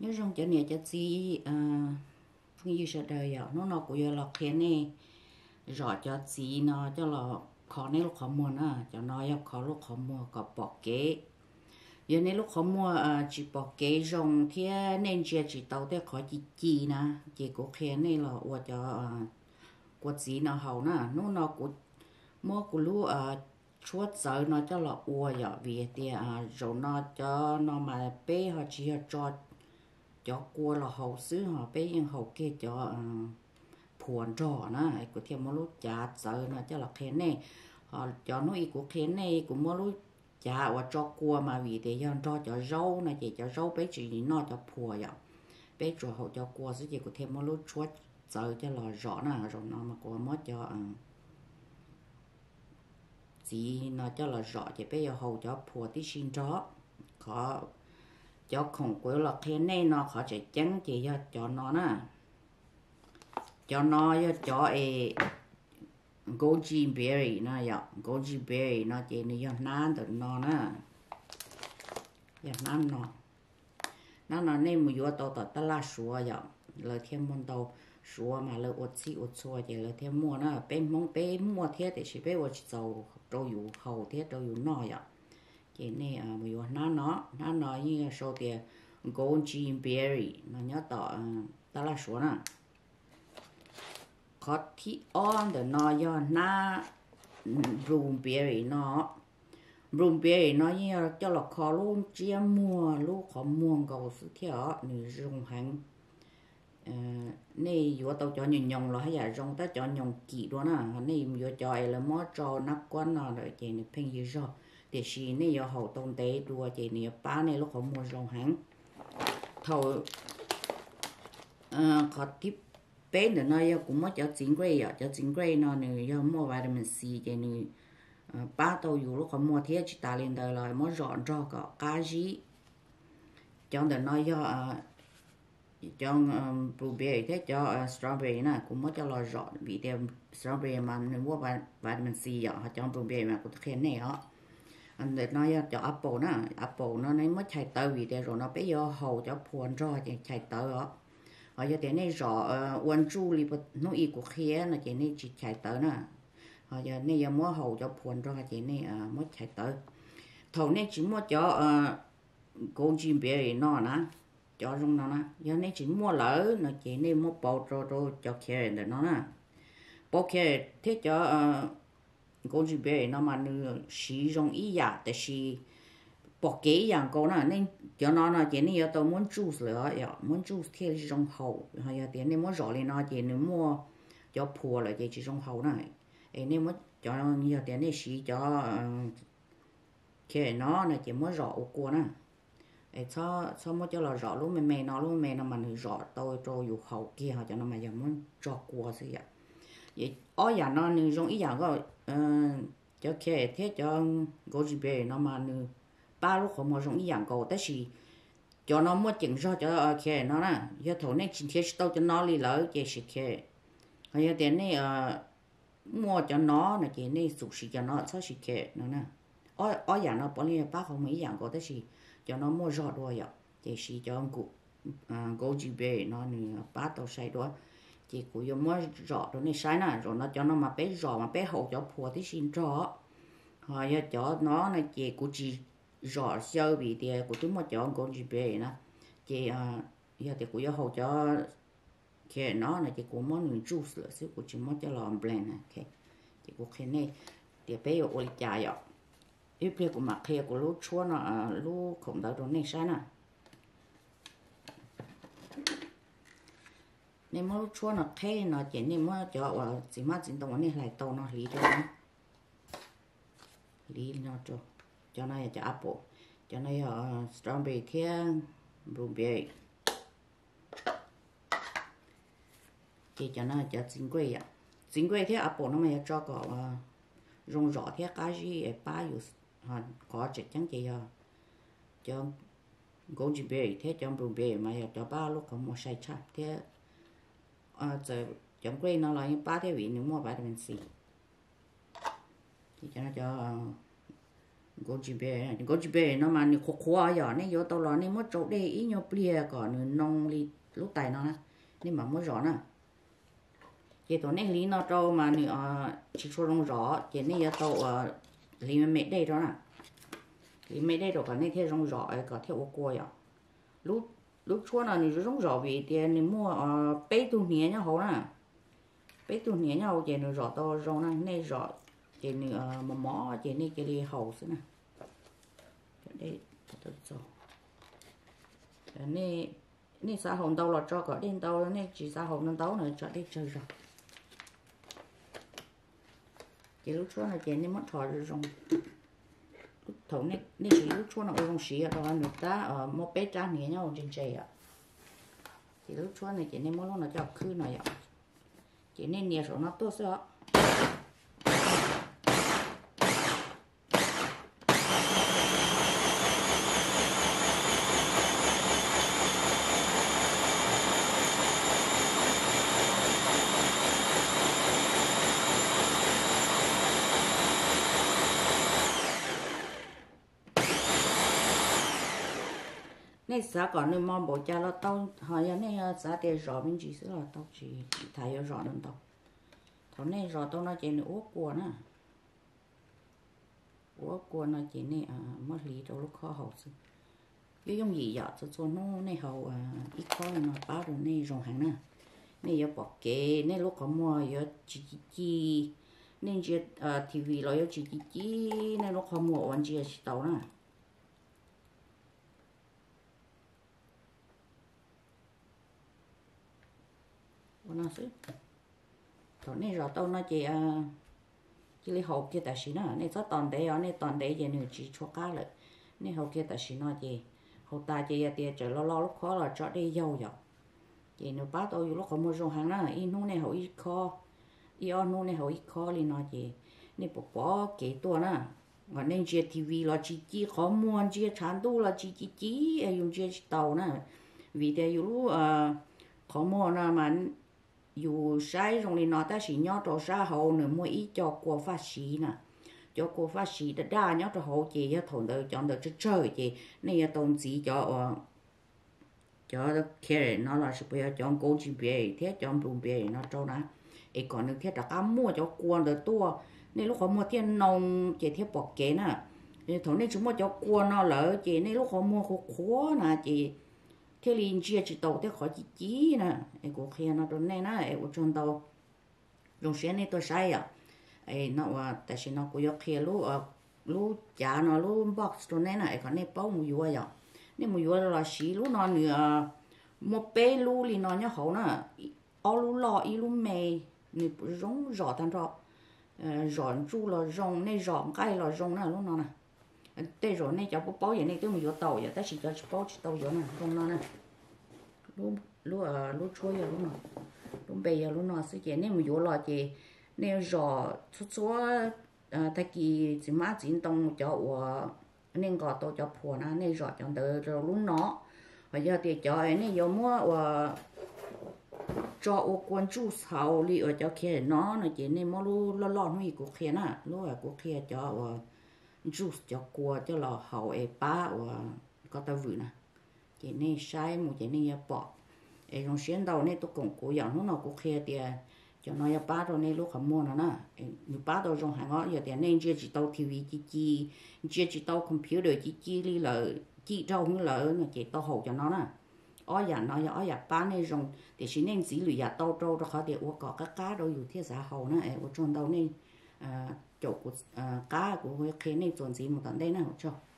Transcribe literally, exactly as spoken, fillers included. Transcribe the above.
nhớ trong chỗ này cho chị à phương như sẽ đời à nó nó cũng giờ là khen này rõ cho chị nó cho là khó này lúc khó mua nè cho nó yêu khó lúc khó mua có bỏ kế giờ này lúc khó mua à chỉ bỏ kế trong thì nên chỉ chỉ tàu để khó chỉ chi nè chỉ có khen này là ở cho à của chị nó hậu nè nó nó cũng mua của lu à chuột giờ nó cho là ở giờ vì thì à rồi nó cho nó mà bé họ chỉ cho cho qua là hậu xứ họ bé nhưng hậu kia cho puồn trò nó có thêm một lúc chả sợ nó cho là khen này họ cho nó ý của khen này cũng một lúc chả và cho qua mà vì thế cho cho cho rau này chỉ cho rau bé chỉ nó cho puồn vậy bé cho hậu cho qua sẽ chỉ có thêm một lúc chuột sợ cho là rõ nè rồi nó mà có mất cho chỉ nó cho là rõ thì bé giờ hậu cho puồn tí xin chó có cho không quên là khen này nó khó sẽ trắng chỉ cho cho nó nè cho nó cho ấy goji berry nó vậy goji berry nó chỉ nó cho nan từ nó nè giờ nan nó nó nó nên một vừa tàu tàu ta la sủa vậy lời thêm môn tàu sủa mà lời ớt xí ớt xua thì lời thêm mua nó bên mong bên mua thế thì chỉ bên ớt dầu trâu dụ hầu thế trâu dụ nó vậy chỉ này à một vừa nó nó nó nói như số tiền goji berry nó nhớ tàu ta la sủa nè cóที่อ้อนเดี๋ยวนอยหน้ารูมเบอรี่เนาะรูมเบอรี่เนาะเนี่ยจะหลอกคอลูกเจียมัวลูกขอม่วงก็สุดที่อ๋อหนึ่งรงหันเอ่อนี่อยู่ตัวจอหยงหยงเราให้อย่ารงแต่จอหยงกี่ด้วยนะนี่อยู่จอยแล้วมอจอนักกวนเนาะเดี๋ยวเจนี่เพ่งยืดจ่อเดี๋ยวชีนี่อยู่หัวตรงเตะดัวเจนี่ป้านี่ลูกขอม่วงรงหันเท่าเอ่อขอทิปbên đó nó cũng mất cho chính gray à cho chính gray nó này do mua vitamin C cái này ba tàu dù lúc còn mua thế chỉ ta lên đời lại mất dọn cho có cá gì trong đó nó do trong blueberry thế cho strawberry nè cũng mất cho là dọn vì theo strawberry mà mình mua vitamin C à trong blueberry mà cũng khen này đó anh để nó cho apple nè apple nó lấy mất chạy tới vì theo rồi nó bây giờ hầu cho puan cho chạy tới đó ở giờ thế này rõ quan chú li nó ý của khía là thế này chỉ chạy tới nè ở giờ này giờ mua hậu cho phun cho thế này mất chạy tới thầu này chỉ mua cho con chim bé nó nè cho trong nó nè giờ này chỉ mua lỡ là thế này mua bao cho cho cho khía để nó nè bao khía thế cho con chim bé nó mà nó sử dụng ý giả để sử bỏ kế dạng câu nè nên cho nó là chỉ nên tôi muốn juice nữa vậy muốn juice thì trong hậu hay là tiền nên muốn rõ lên nó chỉ nên mua cho phù là chỉ trong hậu này ấy nên muốn cho nó nhiều tiền nên xí cho khi nó là chỉ muốn rõ của nè ấy cho cho muốn cho là rõ luôn mày mày nó luôn mày nó mà rõ tôi cho dù hậu kia họ cho nó mà giờ muốn cho của gì vậy vậy ở nhà nó nên trong ý dạng có cho khi thế cho goji berry nó mà ba lúc họ mua giống như dạng cầu tới gì cho nó mua chừng cho cho khe nó nè giờ thổ này chỉ thiết tao cho nó đi lỡ chỉ sẽ khe hay giờ tiền này mua cho nó là chỉ này sụp xì cho nó sao sẽ khe nó nè ở ở dạng nó bỏ đi ba không mấy dạng cầu tới gì cho nó mua rõ đôi vậy chỉ xì cho ông cụ goji berry nó nè ba tao xài đó chỉ cụ dùng mua rõ đó này xài nè rồi nó cho nó mà bé rõ mà bé hậu cho phù thì xin rõ hay giờ cho nó là chỉ cụ chỉ rõ sâu vì thì của chúng mà chọn con gì bé nè chị giờ thì của giờ hậu cho khi nó là chị của món người juice là sẽ của chúng món cho làm blend này ok chị của khi này thì bé ở ôi chả vậy ít bé của mặt khi của lúc chua nó lúc không đợi đồ này sao nè nên món lúc chua nó khi nó chỉ nên món cho chỉ mắt chỉ tông này lại tông nó lý cho nó lý nó cho cho nó cho apple cho nó uh, strawberry thiên blueberry thì cho nó cho chính quay ạ chính quay thế apple nó mới cho có uh, rong rõ thế cái gì ba yêu uh, có chắc chắn thì uh, cho goji berry thế cho blueberry mà cho ba lúc có một sai chắp thế uh, giờ trong quay nó là ba thế vị nếu mua vitamin C thì cho nó cho uh, có chỉ bé có chỉ bé nó mà nó khó khó giờ này vô tao lo này mất chỗ đây ít nhau bia còn nông li lúc tài nó nên mà mất rõ nè chỉ tao này lý nó trâu mà nữa chỉ số đông rõ chỉ này giờ tao lý mẹ đây đó nè lý mẹ đây rồi còn này theo đông rõ còn theo qua giờ lúc lúc chua là nó đông rõ vì tiền nó mua bé tu nhẹ nhau hổ nè bé tu nhẹ nhau chỉ nó rõ tao rõ nè này rõ chỉ nữa mà mỏ chỉ này cái đi hậu xí nè đây tôi cho này này xã hội đâu là cho cả đến đâu này chỉ xã hội nó đâu nữa cho đi chơi rồi chỉ lúc trước là chỉ nên mất thọ rồi rong lúc thầu này này chỉ lúc trước là rong xí rồi người ta ở một bé trang nhẹ nhau trên trời ạ chỉ lúc trước này chỉ nên mất lúc nào cho khứ này ạ chỉ nên nhẹ rồi nó tốt sao này xã còn nên mong bộ cha nó tao hỏi này xã tiền rõ bên chỉ là tao chỉ thấy rõ hơn tao thằng này rõ tao nó chỉ là uống qua nè uống qua nó chỉ này à mất lý đâu lúc khó học chứ cái giống gì vậy cho cho nó này hậu à ít khó nó báo được này rong hàng nè này giờ bỏ kệ này lúc có mua giờ chỉ chỉ chỉ nên chỉ à tivi rồi giờ chỉ chỉ chỉ này lúc có mua vẫn chỉ tao nè nó xứ thằng này rồi tao nó chỉ à chỉ lấy hộp kia tại sao nó này rất toàn đấy ở này toàn đấy giờ nữa chỉ cho cá lại này hộp kia tại sao nó chỉ hộp ta chỉ tiền chờ lo lo lúc khó là cho đi dâu rồi chỉ nếu bắt tôi lúc có mua rong hàng đó in nu này hộp ít kho in nu này hộp ít kho thì nó chỉ này bỏ bỏ cáiตัวnè và nên chơi tivi là chỉ chỉ khó mua chỉ chán tu là chỉ chỉ chỉ dùng chơi tàu nè vì thế lúc à khó mua nè mà dù sai rồi thì nó ta chỉ nhớ cho xã hội nữa mua ít cho qua phát sĩ nè cho qua phát sĩ đã đa nhớ cho hậu chị cho thằng đời chọn được chơi chơi chị này đồng chí cho cho kia nó là sự bây giờ chọn cố chỉ bề thế chọn bùn bề nó trâu nè ấy còn được thế là cam mua cho quan được tua nên lúc họ mua tiền nông chị thế bỏ kế nè thì thằng này chúng mua cho quan nó lỡ chị nên lúc họ mua khó khó nè chị thế liền chia chỉ tàu thế khỏi chỉ chỉ nè em có khi nó trong này nè em có trong tàu dùng xe này tôi sai à em nó à tại sao nó cóយកkia lúc lúc trả nó lúc box trong này nè còn này bao mùi vừa vậy nên mùi vừa là xí lúc nó nữa một bé lúc thì nó nhớ hậu nè ở lúc lọ ít lúc mè nè rong rõ thành rõ rõ chu là rong này rõ cái là rong nè lúc nó nè đây rồi này cháu bao giờ này tôi mới vô tàu vậy ta chỉ cho bao chỉ tàu vô nè không nó nè lúc lúc à lúc chuối giờ lúc nào lúc bây giờ lúc nào sẽ chỉ nên mới vô lò chỉ nên rồi chút số à ta kỳ chỉ má chỉ tông cho của nên gọi tôi cho phù na nên rồi cho từ rồi lúc nó bây giờ thì cho ấy nên vô mua và cho ô quan chú sau li ở cho kia nó là chỉ nên mua lu lo lo nuôi của kia nè lúc ở của kia cho juice cho qua cho lò hậu ấy ba và có tao vừa nè chỉ nên sai một chỉ nên bỏ ấy trong xuyên đầu này tôi cũng cố gắng lúc nào cũng kia thì cho nó ba rồi này lúc không mua nó nè nếu ba rồi trong hàng ngõ giờ thì nên chưa chỉ tao tivi chỉ chỉ chưa chỉ tao computer chỉ chỉ đi lợi chỉ trâu như lợi nó chỉ tao hậu cho nó nè ở nhà nó ở nhà ba này dùng thì chỉ nên chỉ lười nhà tao trâu cho họ thì uống có các cá đâuอยู่ที่xã hội nè ở trong đâu này chỗ của cá của cái này chuẩn gì một tận đây nè cho